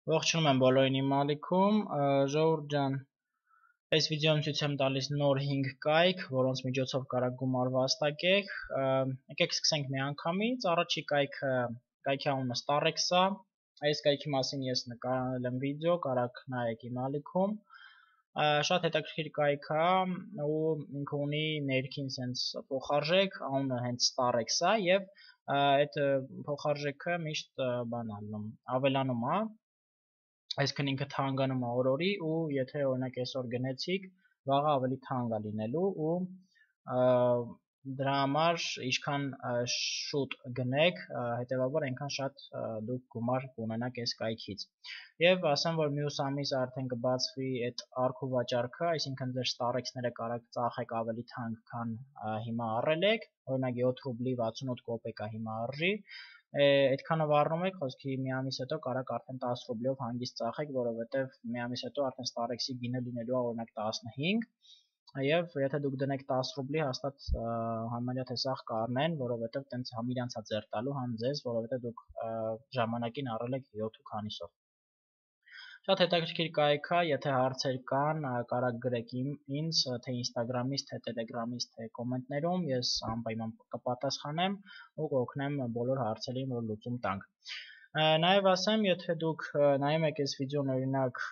Ողջունում եմ բոլորին իմ ալիքում, ժողովուրդ ջան, այս վիդեոում ցույց եմ տալիս նոր 5 կայք, որոնց միջոցով կարող գումար վաստակեք։ Եկեք սկսենք միանգամից։ Առաջի կայքի անունը Starrex է։ Այս կայքի մասին ես նկարահանել եմ վիդեո, կարող նայեք իմ ալիքում։ Շատ հետաքրքիր կայք է ու ինքը ունի ներքին sense փոխարժեք, անունը հենց Starrex է եւ այդ փոխարժեքը միշտ ավելանում է, այսինքն ինքը թանկանում է օր-օրի ու եթե օրինակ այսօր գնեցիք, վաղը ավելի թանկ է լինելու ու դրա համար ինչքան շուտ գնեք, հետևաբար այնքան շատ դուք գումար կունենաք այս կայքից։ Եվ ասեմ, որ մյուս ամիս արդեն կբացվի այդ արք ու վաճառքը, այսինքն ձեր Starrex-ները կարող ծախեք ավելի թանկ, քան հիմա առել եք, օրինակ 7 ռուբլի 68 կոպեկ է հիմա արժի, այդքանով առնում եք, խոսքի մի ամիս հետո կարող արդեն 10 ռուբլիով հանգիստ ծախեք, որովհետև մի ամիս հետո արդեն Starrex-ի գինը լինելու է օրինակ 15, եւ եթե դուք դնեք 10 ռուբլի, հաստատ համարյա թե սաղ կառնեն, որովհետև տենց համ իրանց է ձեր տալու, համ ձեզ, որովհետև դուք ժամանակին առել եք 7 քանիսով։ Շատ հետաքրքիր կայք է, եթե հարցեր կան, կարող գրեք ինձ, թե Instagram-ից, թե Telegram-ից, թե կոմենտներում, ես անպայման կպատասխանեմ ու կօգնեմ բոլոր հարցերին, որ լուծում տանք։ Նաև ասեմ, եթե դուք նայում եք այս վիդեոն օրինակ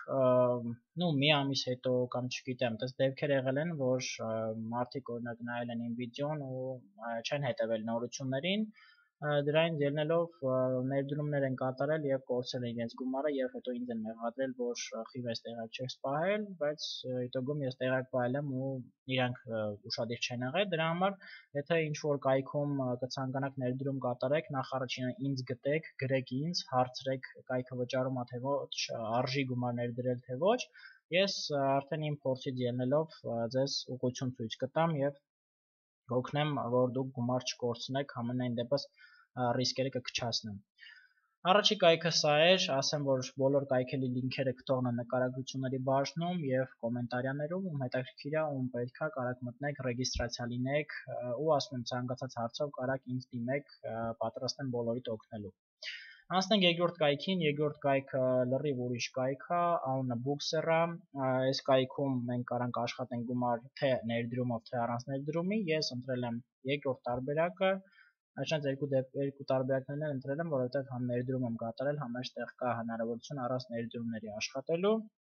մի ամիս հետո կամ չգիտեմ, այդպես դեպքեր եղել են, որ մարդիկ օրինակ նայել են իմ վիդեոն ու չեն հետևել նորություններին, դրանից ելնելով ներդրումներ են կատարել եւ կորցրել են իրենց գումարը եւ հետո ինձ են մեղադրել, որ խիվես տեղակ չես պահել, բայց իտոգում ես տեղակ պահել եմ ու իրանք ուշադիր չեն եղել։ Դրա համար եթե ինչ որ կայքում կցանկանաք ներդրում կատարեք, նախ առաջինը ինձ գտեք, գրեք ինձ, հարցրեք կայքը վճարում է թե ոչ, արժի գումար ներդրել թե ոչ, ես արդեն իմ փորձից ելնելով ձեզ ուղղություն ցույց կտամ եւ կօգնեմ, որ դուք գումար չկորցնեք, համենայն դեպս ռիսկերը կքչացնեմ։ Առաջի կայքը սա էր, ասեմ, որ բոլոր կայքերի լինքերը կտողն եմ նկարագրությունների բաժնում եւ կոմենտարիաներում, ում հետաքրքիր է, ում պետք է, կարող մտնեք, ռեգիստրացիա լինեք ու ասում եմ ցանկացած հարցով կարող ինձ դիմեք, պատրաստ եմ բոլորիդ օգնելու։ Անցնենք երկրորդ կայքին, երկրորդ կայքը լրիվ ուրիշ կայք է, անունը Bookser է, այս կայքում մենք կարող աշխատենք գումար թե ներդրումով, թե առանց ներդրումի, ես ընտրել եմ երկրորդ տարբերակը, Այսինքն երկու տարբերակներն էլ ընտրել եմ, որովհետև համ ներդրում եմ կատարել, համ այստեղ կա հնարավորություն առանց ներդրումների աշխատելու։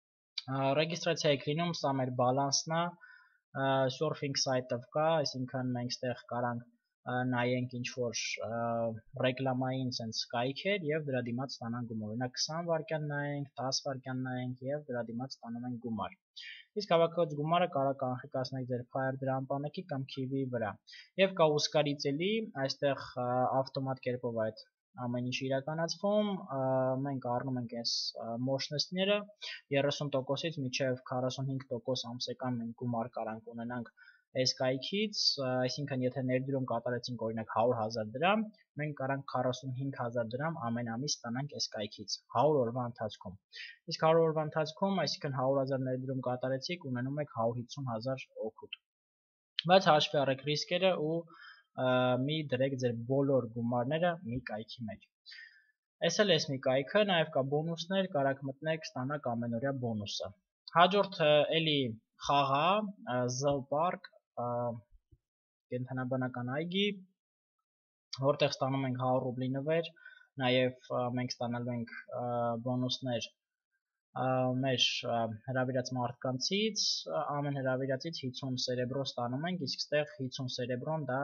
Ռեգիստրացիա եք լինում, սա մեր բալանսն է, surfing site-ով կա, այսինքն մենք այստեղ կարանք նայենք ինչ որ ռեկլամային sense կայքեր եւ դրա դիմաց ստանանք գումար։ Օրինակ 20 վայրկյան նայենք, 10 վայրկյան նայենք եւ դրա դիմաց ստանում ենք գումար։ Իսկ հավաքված գումարը կարող կանխիկացնեք ձեր FireDram բանակի կամ Kiwi-ի վրա։ Եվ կա ուսկարիցելի, այստեղ ավտոմատ կերպով այդ ամեն ինչ իրականացվում, մենք առնում ենք այս մощностները 30%-ից մինչև 45% ամսական մենք գումար կարանք ունենանք այս կայքից, այսինքն եթե ներդրում կատարեցինք օրինակ 100,000 դրամ, մենք կարանք 45,000 դրամ ամեն ամիս ստանանք այս կայքից 100 օրվա ընթացքում։ Իսկ 100 օրվա ընթացքում, այսինքն 100,000 ներդրում կատարեցիք, ունենում եք 150,000 օգուտ։ Բայց հաշվի առեք ռիսկերը ու մի դրեք ձեր բոլոր գումարները մի կայքի մեջ։ Այս էլ էս մի կայքը, նաև կա բոնուսներ, կարաք մտնեք, ստանաք ամենօրյա բոնուսը։ Հաջորդը էլի խաղա, Zoopark, կենդանաբանական այգի, որտեղ ստանում ենք 100 ռուբլի նվեր, նաև մենք ստանալու ենք բոնուսներ մեր հրավիրած մարդկանցից, ամեն հրավիրածից 50 սերեբրո ստանում ենք, իսկ ստեղ 50 սերեբրոն դա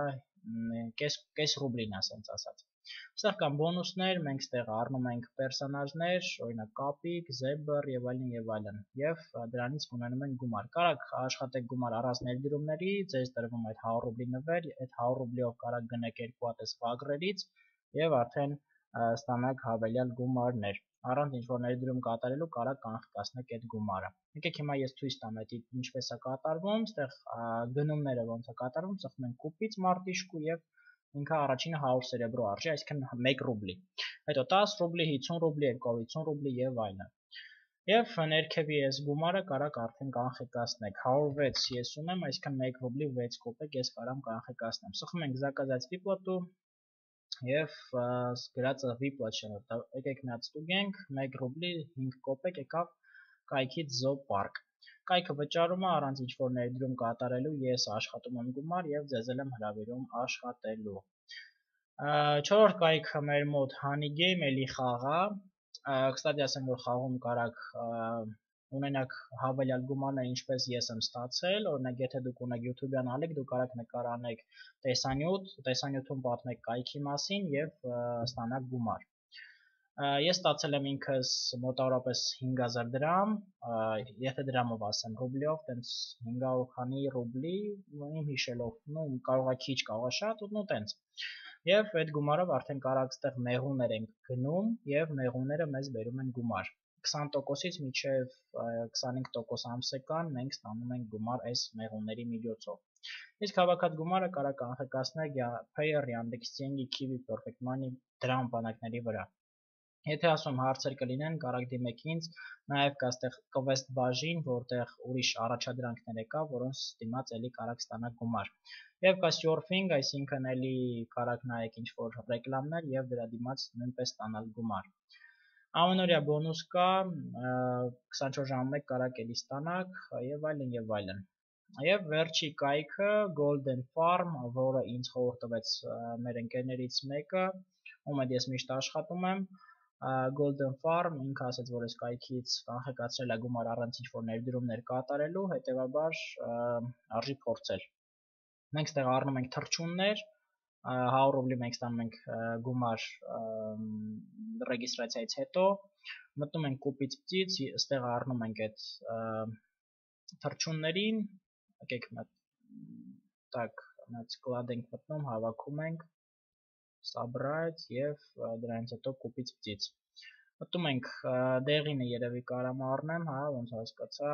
կես ռուբլին է, ասենց ասած։ Ստեղ կան բոնուսներ, մենք ստեղ առնում ենք պերսոնաժներ, օրինակ Կապիկ, Zebra եւ այլն եւ այլն, եւ դրանից ունենում ենք գումար։ Կարաք աշխատեք գումար առանց ներդրումների, ձեզ տրվում այդ 100 ռուբլի նվեր, այդ 100 ռուբլիով կարաք գնեք երկու հատ վագրերից եւ արդեն ստանաք հավելյալ գումարներ։ Առանց ինչ-որ ներդրում կատարելու կարաք կանխիկացնեք այդ գումարը։ Եկեք հիմա ես ցույց տամ դա ինչպես է կատարվում, ստեղ գնումները ոնց է կատարվում, ծխում ենք կուպից մարտիշկու եւ ինքը առաջինը 100 սերեբրո արժի, այսինքն 1 ռուբլի։ Հետո 10 ռուբլի, 50 ռուբլի, 250 ռուբլի եւ այլն։ Եվ ներքևի այս գումարը կարաք արդեն կանխիկացնեք։ 106 ես ունեմ, այսինքն 1 ռուբլի 6 կոպեկ ես կարամ կանխիկացնեմ։ Սխում ենք заказать выплату, եւ գրածը վիպլաչը եկեք մի հատ ստուգենք 1 ռուբլի 5 կոպեկ եկավ կայքից զոոպարկ կայքը վճարում է առանց ինչ որ ներդրում կատարելու ես աշխատում եմ գումար եւ ձեզ եմ հրավիրում աշխատելու չորրորդ կայքը մեր մոտ Honey Game էլի խաղա կստատի ասեմ որ խաղում կարաք ունենաք հավելյալ գումարներ ինչպես ես եմ ստացել օրինակ եթե դուք ունեք YouTube-յան ալիք դուք կարաք նկարանեք տեսանյութում պատմեք կայքի մասին եւ ստանաք գումար ես ստացել եմ ինքս մոտավորապես 5000 դրամ եթե դրամով ասեմ ռուբլիով տենց 500 քանի ռուբլի իմ հիշելով նու կարող է քիչ կարող է շատ ու տենց եւ այդ գումարով արդեն կարաք ստեղ մեղուներ ենք գնում եւ մեղուները մեզ բերում են գումար 20%-ից մինչև 25% ամսեկան մենք ստանում ենք գումար այս մեղուների միջոցով։ Իսկ հավաքած գումարը կարա կանխկացնեք Payer, Yandex Деньги, Kiwi, Perfect Money դրամ բանակների վրա։ Եթե ասում հարցեր կլինեն, կարաք դիմեք ինձ, նաև կա այստեղ Quest բաժին, որտեղ ուրիշ առաջադրանքներ եկա, որոնց դիմաց էլի կարաք ստանաք գումար։ Եվ կա surfing, այսինքն էլի կարաք նայեք ինչ-որ ռեկլամներ եւ դրա դիմաց նույնպես ստանալ գումար։ Ամենօրյա բոնուս կա 24 ժամում մեկ կարաք էլի ստանաք եւ այլն եւ այլն։ Եվ վերջի կայքը Golden Farm, որը ինձ խորհուրդ տվեց մեր ընկերներից մեկը, ում հետ ես միշտ աշխատում եմ, Golden Farm ինքը ասաց, որ այս կայքից կանխկացրել է գումար առանց ինչ-որ ներդրումներ կատարելու, հետեւաբար արժի փորձել։ Մենք ստեղ առնում ենք թռչուններ 100 ռուբլի մենք ստանում ենք գումար ռեգիստրացիայից հետո մտնում ենք կոպից պծից այստեղ առնում ենք այդ թռչուններին եկեք так նայած կլադ ենք մտնում հավաքում ենք собрать եւ դրանից հետո կոպից պծից մտնում ենք դեղինը երևի կարամ առնեմ հա ոնց հասկացա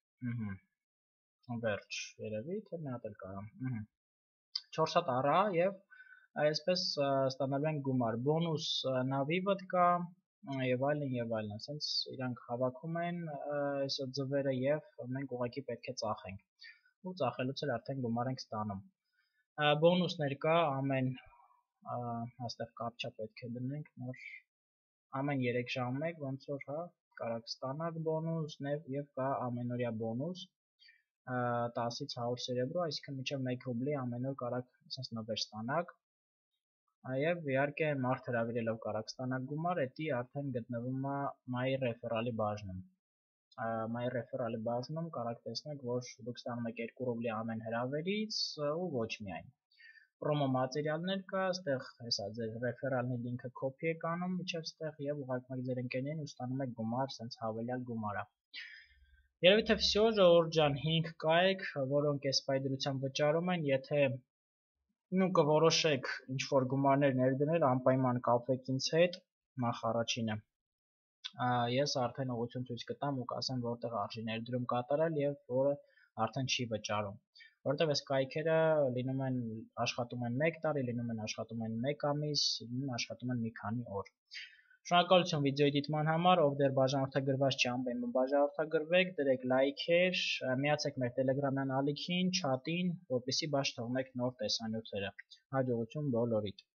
վերջ երևի թե մի հատ էլ կարամ 4 հատ առա եւ այսպես ստանալու ենք գումար բոնուս նավիվդ կա եւ այլն ասենց իրանք հավաքում են այս ձվերը եւ մենք ուղղակի պետք է ծախենք ու ծախելուց էլ արդեն գումար ենք ստանում բոնուսներ կա ամեն այստեղ կապչա պետք է դնենք նոր ամեն 3 ժամ մեկ ոնց որ հա կարաք ստանաք բոնուս եւ կա ամենօրյա բոնուս 10-ից 100 սերեբրո այսինքն մինչև 1 ռուբլի ամեն օր կարաք ասես նվեր ստանաք Եվ իհարկե մարդ հրավիրելով կարաք ստանաք գումար, էդի արդեն գտնվում է My Referral-ի բաժնում։ My Referral-ի բաժնում կարաք տեսնեք, որ դուք ստանում եք 2 ռուբլի ամեն հրավերից ու ոչ միայն։ Պրոմո մատերիալներ կա, այստեղ հեսա ձեր referral-ի լինքը copy եք անում միջև այստեղ եւ ուղարկում եք ձեր ընկերներին ու ստանում եք գումար, sense հավելյալ գումար է։ Երևի թե всё, Ժողովուրդ ջան, 5 կայք, որոնք այս պայդրությամբ վճարում են, եթե նու կորոշեք ինչ որ գումարներ ներդնել, անպայման կապվեք ինձ հետ, նախ առաջինը։ Ես արդեն ուղղություն ցույց կտամ ու կասեմ որտեղ արժի ներդրում կատարել եւ որը արդեն չի վճարում։ Որտեղ այս կայքերը լինում են աշխատում են 1 տարի, լինում են աշխատում են 1 ամիս, լինում աշխատում են մի քանի օր։ Շնորհակալություն վիդեոյի դիտման համար, ով դեռ բաժանորդագրված չի, անպայման բաժանորդագրվեք, դրեք լայքեր, միացեք մեր Telegram-յան ալիքին, չաթին, որպեսզի բաց թողնեք նոր տեսանյութերը։ Հաջողություն բոլորիդ։